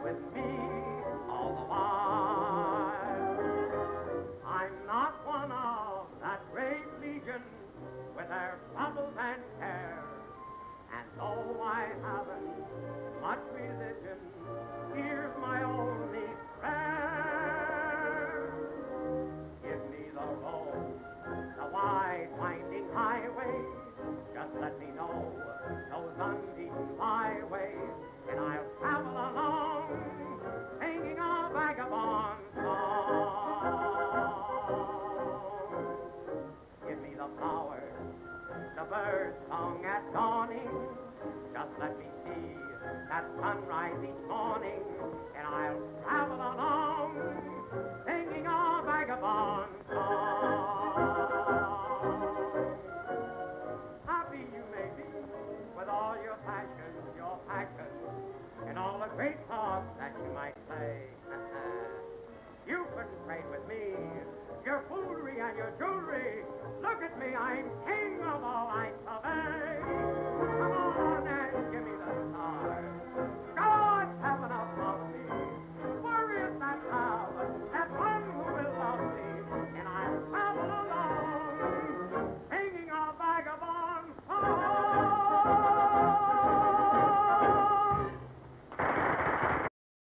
with me all the while. I'm not one of that great legion with their troubles and cares, and though I haven't much religion, here's my only prayer. Give me the road, the wide winding highway, just let me know those unbeaten byways, and I'll travel along singing a vagabond song. Give me the flowers, the bird song at dawning, just let me see that sunrise each morning, and I'll travel along